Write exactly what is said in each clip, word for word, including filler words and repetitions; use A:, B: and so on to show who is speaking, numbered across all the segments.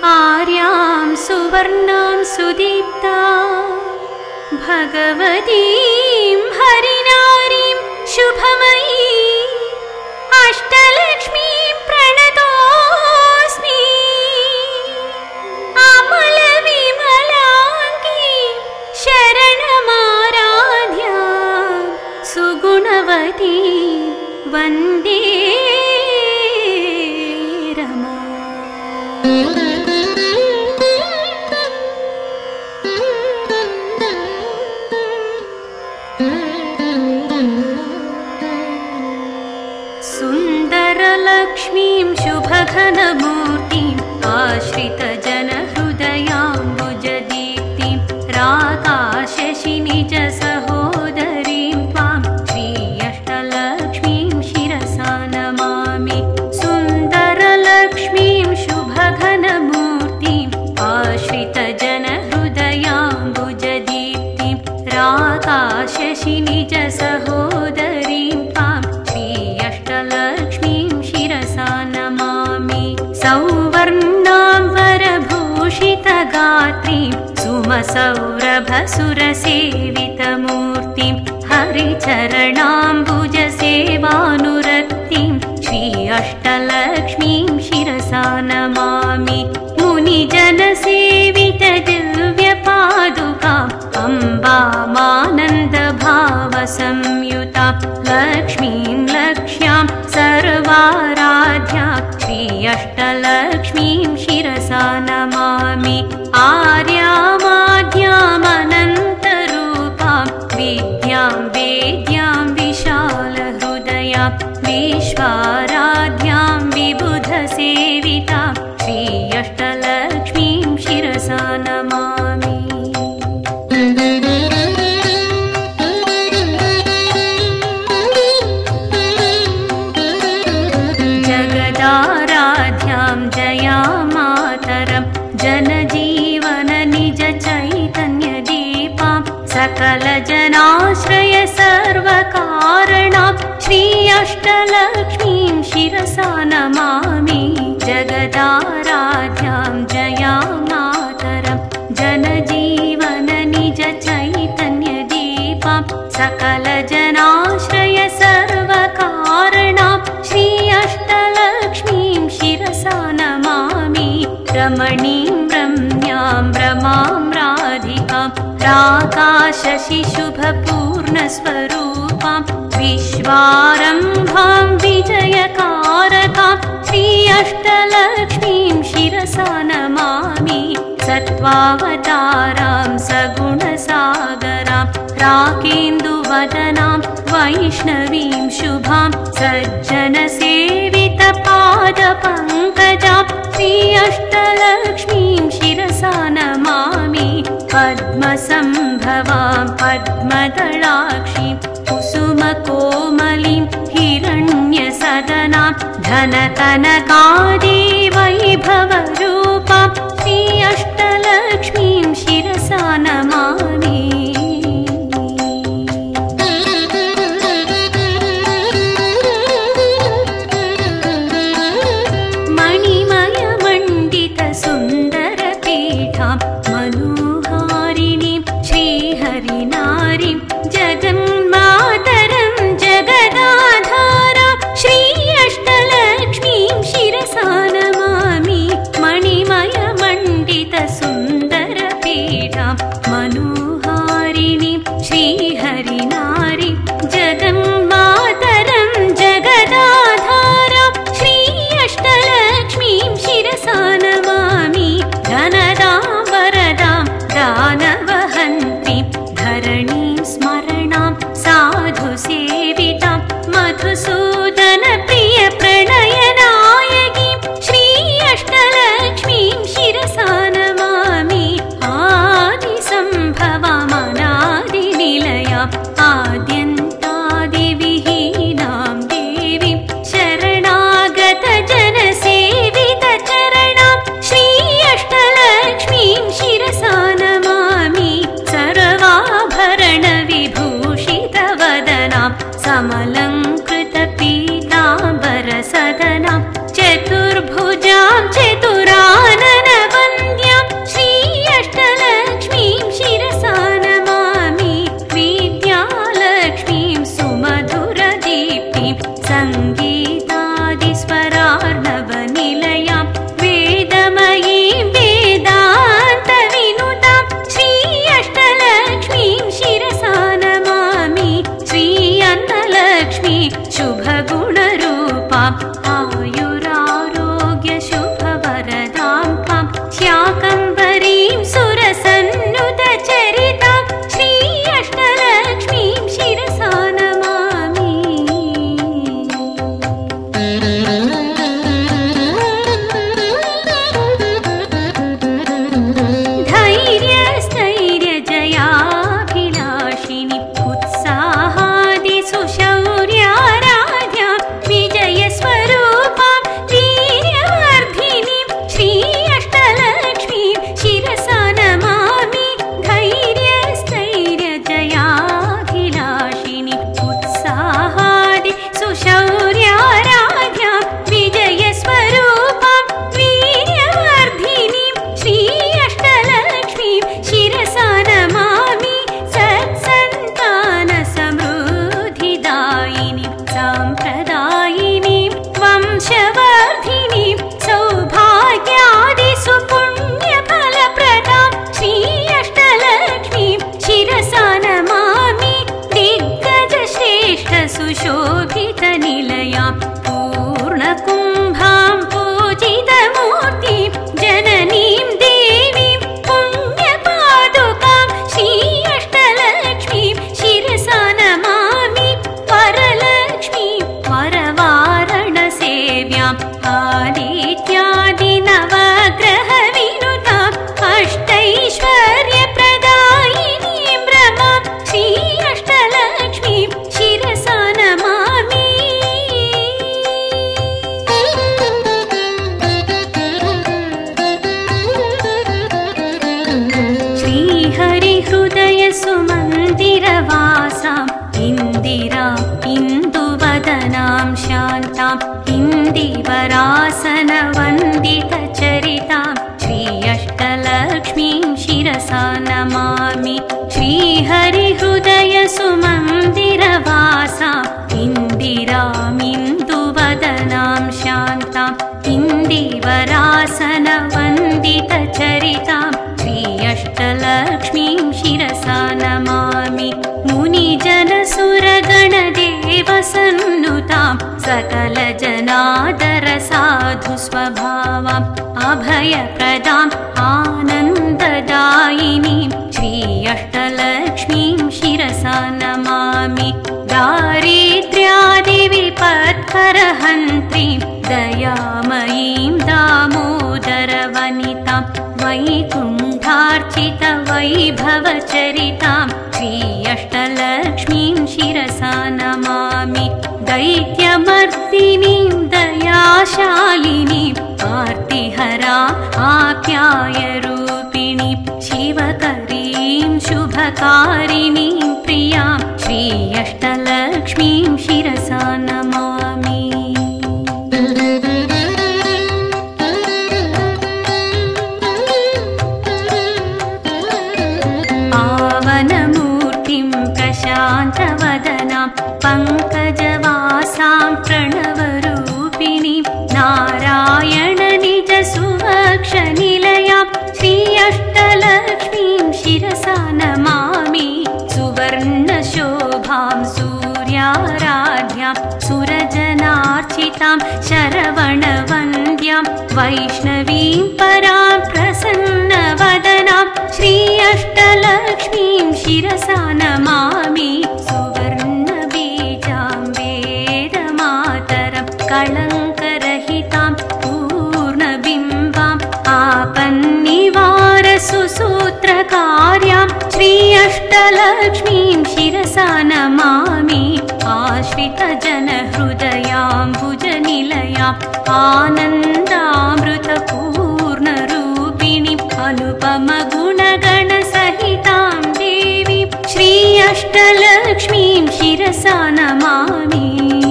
A: आर्यां सुवर्णां सुदीप्ता भगवतीं हरिनारीं शुभमयी अष्टलक्ष्मीं प्रणतोऽस्मि अमलविमलाङ्गीं शरणमाराध्यां सुगुणवती वन्दे रमा। सुन्दरलक्ष्मीं शुभघनमूर्तिम् आश्रितजनहृदयाम्बुजदीप्तिं राकाशशिनिजसहोदरीं त्वां श्री अष्टलक्ष्मीं शिरसा नमामि। सुन्दरलक्ष्मीं शुभघनमूर्तिम् आश्रितजनहृदयाम्बुजदीप्तिं राकाशशिनिजसहोदरीं त्वां श्री अष्टलक्ष्मीं शिरसा नमामि। सौवर्णां वरभूषितगात्रीं सुमसौरभसुरसेवितमूर्तिं हरिचरणाम्बुजसेवानुरक्तिं श्री अष्टलक्ष्मीं शिरसा नमामि। मुनिजनसेवितदिव्यपादुकाम् अम्बामानन्दभावसंयुतां लक्ष्मीं लक्ष्यां सर्वाराध्यां श्री अष्टलक्ष्मीं शिरसा नमामि। आर्यामाद्यामनन्तरूपां विद्यां वेद्यां विशालहृदयां विश्वाराध्यां विबुधसेवितां श्री अष्टलक्ष्मीं शिरसा नमामि। जगदाराध्यां जयामातरं जनजीवननिजचैतन्यदीपां सकलजनाश्रय सर्वकारणां श्री अष्टलक्ष्मीं शिरसा नमामि। जगदाराध्यां जयामातरं जनजीवननिजचैतन्यदीपां सकलजनाश्रय सर्वकारणां श्री अष्टलक्ष्मीं शिरसा नमामि। रमणीं रम्यां रमां राधिकां राकाशशिशुभपूर्णस्वरूपां विश्वारम्भां विजयकारकां श्री अष्टलक्ष्मीं शिरसा नमामि। सत्त्वावतारां सगुणसागरां राकेन्दुवदनां वैष्णवीं शुभां सज्जनसेवितपादपङ्कजां श्री अष्टलक्ष्मीं शिरसा नमामि। पद्मसम्भवां पद्मदलाक्षीं कुसुमकोमलीं हिरण्यसदनां धनकनकादी वैभवरूपां श्री अष्टलक्ष्मीं शिरसा नमामि। मणिमयमण्डितसुन्दरपीठां मनोहारिणीं श्रीहरिनारीं जगन्मातरं जगदाधारां श्री अष्टलक्ष्मीं शिरसा नमामि। मणिमयमण्डितसुन्दरपीठां मनोहारिणीं श्रीहरिनारीं जगन्मातरं जगदाधारां श्री अष्टलक्ष्मीं शिरसा नमामि। धनदां वरदां दानवहन्त्रीं धरणीं स्मरणां साधुसेवितां मधुसूदनप्रियप्रणयनायकीं श्री अष्टलक्ष्मीं शिरसा नमामि। आदिसम्भवामनादिनिलयाम् आद्यन्तादिविहीनां देवीं शरणागतजनसेवितचरणां श्री अष्टलक्ष्मीं शिरसा नमामि। सर्वाभरणविभूषितवदनां समलङ्कृतपीताम्बरसदनां चतुर्भुजां चतुराननव सुमन्दिरवासाम् इन्दिराम् इन्दुवदनां शान्ताम् इन्दिवरासनवन्दितचरितां श्री अष्टलक्ष्मीं शिरसा नमामि। श्रीहरिहृदयसुमन्दिरवासाम् इन्दिरामिन्दुवदनां शान्ताम् इन्दिवरासनवन्दितचरितां श्री अष्टलक्ष्मीं शिरसा नमामि। मुनिजनसुरगणदेवसन्नुतां सकलजनादरसाधुस्वभावाम् अभयप्रदाम् आनन्ददायिनीं श्री अष्टलक्ष्मीं शिरसा नमामि। दारिद्र्यादिविपत्करहन्त्रीं दयामयीं दामोदरवनितां वैकुण्ठार्चितवैभवचरितां श्री अष्टलक्ष्मीं शिरसा नमामि। दैत्यमर्दिनीं दयाशालिनीं आर्तिहराम् आप्यायरूपिणीं शिवकरीं शुभकारिणीं प्रियां श्री अष्टलक्ष्मीं शिरसा नमामि। पावनमूर्तिं प्रशान्तवदनां पङ्कजवासां प्रणवरूपिणीं नारायणनिजसुवक्षनिलयां श्री अष्टलक्ष्मीं शिरसा नमामि। सुवर्णशोभां सूर्याराध्यां सुरजनार्चितां शरवणवन्द्यां वैष्णवीं परां प्रसन्नवदनां श्री अष्टलक्ष्मीं शिरसा नमामि। सुवर्णबीजां वेदमातरं कलङ्करहितां पूर्णबिम्बाम् आपन्निवारसुसूत्रकार्यां श्री अष्टलक्ष्मीं शिरसा नमामि। आश्रितजनहृदयाम्बुजनिलयाम् आनन्दामृतपूर्णरूपिणीम् अनुपमगुणगणसहितां देवीं श्री अष्टलक्ष्मीं शिरसा नमामि।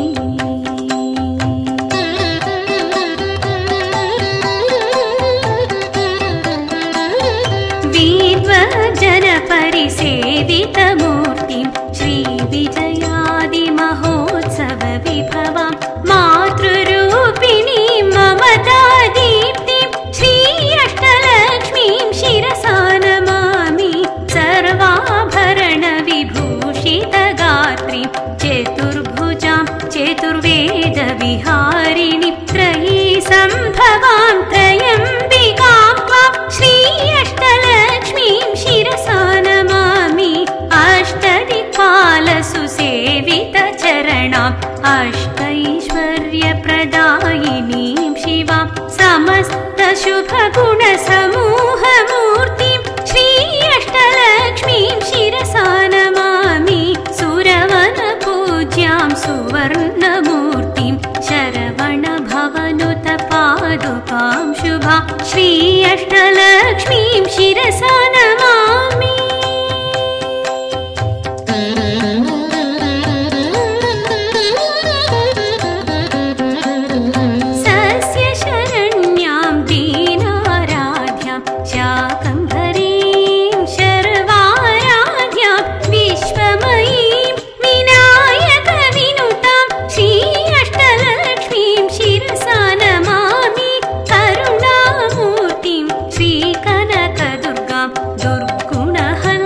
A: विद्वज्जनपरिसेवितमूर्तिं श्रीविजयादिमहोत्सवविभवां मातृरूपिणीं ममतादीप्तिं श्री अष्टलक्ष्मीं शिरसा नमामि। सर्वाभरणविभूषितगात्रीं चतुर्भुजां चतुर्वेदविहारिणीं त्रयी सम्भवां त्रयम्बिकां त्वां श्री अष्टलक्ष्मीं शिरसा नमामि। अष्टदिक्पालसुसेवितचरणाम् अष्टैश्वर्यप्रदायिनीं शिवां समस्तशुभगुणसमूहमूर्तिं श्री अष्टलक्ष्मीं शिरसा नमामि। सुरवनपूज्यां सुवर्णमूर्तिं शरवणभवनुतपादुकां शुभां श्री अष्टलक्ष्मीं शिरसा नमामि। सस्यशरण्यां दीनाराध्यां शाकम्भरीं शर्वाराध्यां विश्वमयीं विनायकविनुतां श्री अष्टलक्ष्मीं शिरसा नमामि। करुणामूर्तिं श्रीकनकदुर्गां दुर्गुणहन्त्रीं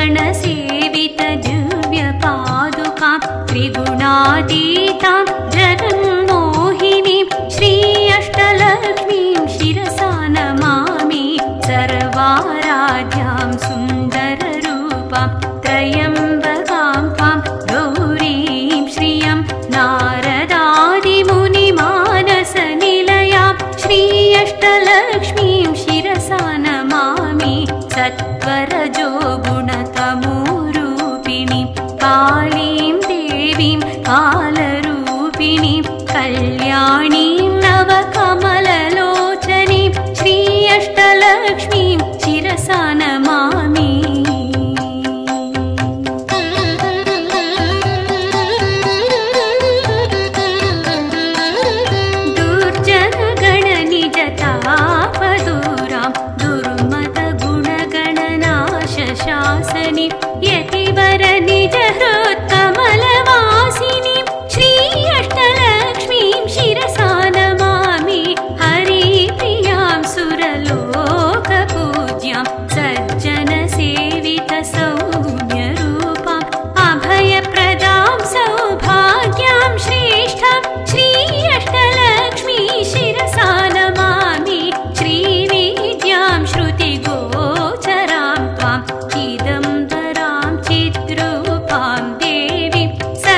A: गणसेवित दिव्यपादुकां त्रिगुणातीतां जगन्मोहिनीं श्री अष्टलक्ष्मीं शिरसा नमामि सर्वाराध्यां सुन्दररूपां त्रयम्बकां त्वां गौरीं श्रियं नारदादिमुनिमानसनिलयां श्री अष्टलक्ष्मीं शिरसा नमामि सत्वरजो गुणतमोरूपिणीं कालीं देवीं कालरूपिणीं कल्याणीं नवकमललोचनीं श्री अष्टलक्ष्मीं शिरसा नमामि दुर्जनगणनिजतापदूरां दुर्मतगुणगणनाशशासनीं यतिवरनिजहृत्कमलवासिनीं श्री अष्टलक्ष्मीं शिरसा नमामि हरिप्रियां सुरलोकपूज्यां सज्जनसेवितसौम्यरूपाम् अभयप्रदां सौभाग्यां श्रेष्ठां श्री अष्टलक्ष्मी शिरसा नमामि श्रीविद्यां श्रुतिगोचरां त्वां चिदम्बरां चिद्रूपां देवीं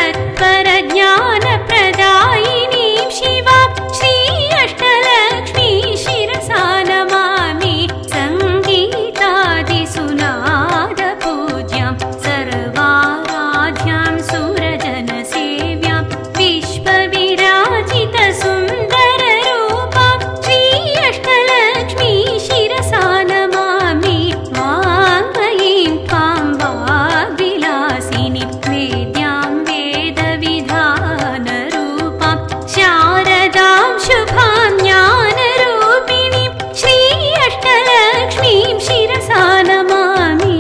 A: सत्वरज्ञानप्रदायिनीं शिवां श्री अष्टलक्ष्मी शिरसा नमामि सङ्गीतादिसुनादपूज्यां सर्वाराध्यां सुरजनसेव्यां विश्वविराजितसुन्दररूपां श्री अष्टलक्ष्मी शिरसा नमामि वाङ्मयीं त्वां वाग्विलासिनीं वेद्यां वेदविधानरूपां शारदां शुभां ज्ञानरूपिणीं श्री अष्टलक्ष्मीं शिरसा नमामि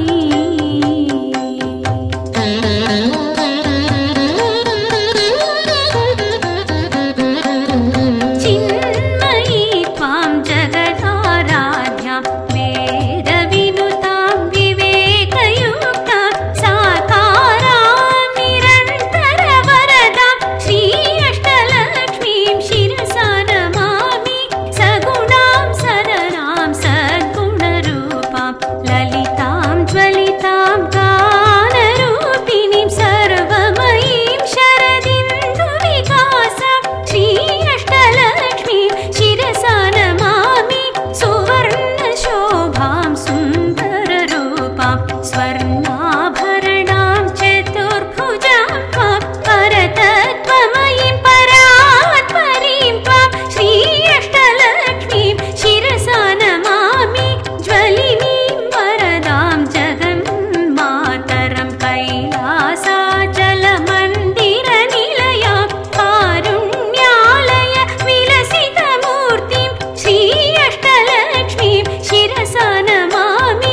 A: चिन्मयी त्वां जगदाराध्यां वेदविनुतां विवेकयुक्तां साकारां निरन्तरवरदां श्री अष्टलक्ष्मीं शिरसा नमामि सगुणां सदनां सद्गुणरूपां ललितां ज्वलितां गानरूपिणीं सर्वमयीं शरदिन्दुविकासां श्री अष्टलक्ष्मीं शिरसा नमामि सुवर्णशोभां सुन्दररूपां स्वर्णाभरणां चतुर्भुजां त्वां परतत्त्वमयीं परात्परीं त्वां श्री अष्टलक्ष्मीं शिरसा नमामि ज्वलिनीं वरदां जगन्मातरं कैलासाचलमन्दिरनिलयां कारुण्यालय विलसितमूर्तिं श्री अष्टलक्ष्मीं शिरसा नमामि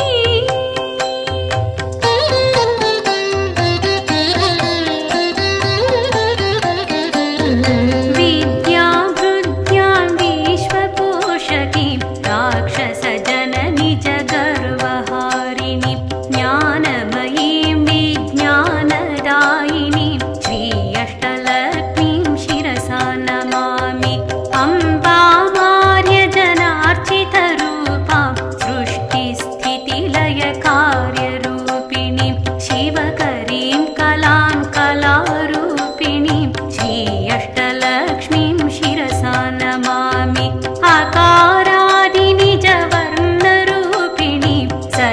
A: विद्यां हृद्यां विश्वपोषकीं राक्षसजननी जगर्वहारिणीं ज्ञानमयीं विज्ञानदायिनीं श्री अष्टलक्ष्मीं शिरसा नमामि अम्बामार्यजनार्चितरूपां सृष्टिस्थितिलयकार्यरूपिणीं शिवकरीं कलां कलारूपिणीं श्री अष्टलक्ष्मीं शिरसा नमामि आकारादिनिजवर्णरूपिणीं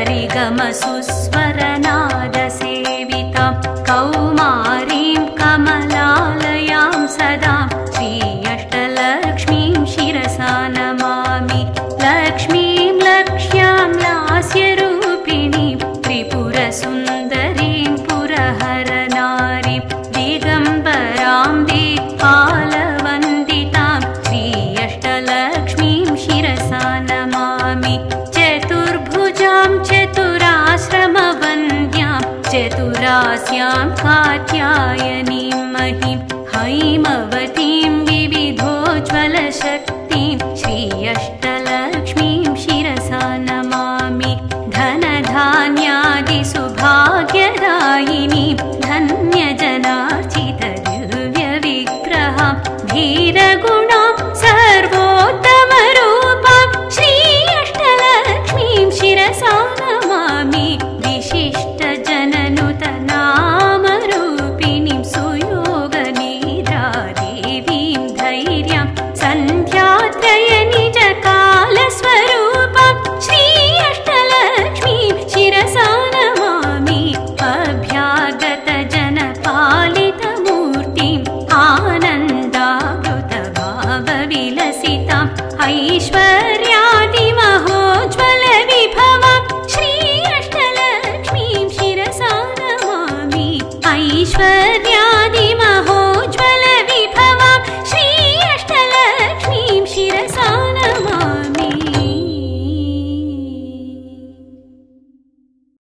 A: सरिगमसुस्वरनादसेवितां कौमारीं कमलालयां सदा श्री अष्टलक्ष्मीं शिरसा नमामि लक्ष्मीं लक्ष्यां लास्यरूपिणीं त्रिपुरसुन्दरीं पुरहरनारीं दिगम्बरां दिक्पालवन्दितां श्री अष्टलक्ष्मीं शिरसा नमामि चतुर्भुजां चतुराश्रमवन्द्यां चतुरास्यां कात्यायनीं महीं हैमवतीं विविधोज्ज्वलशक्तिं श्री अष्ट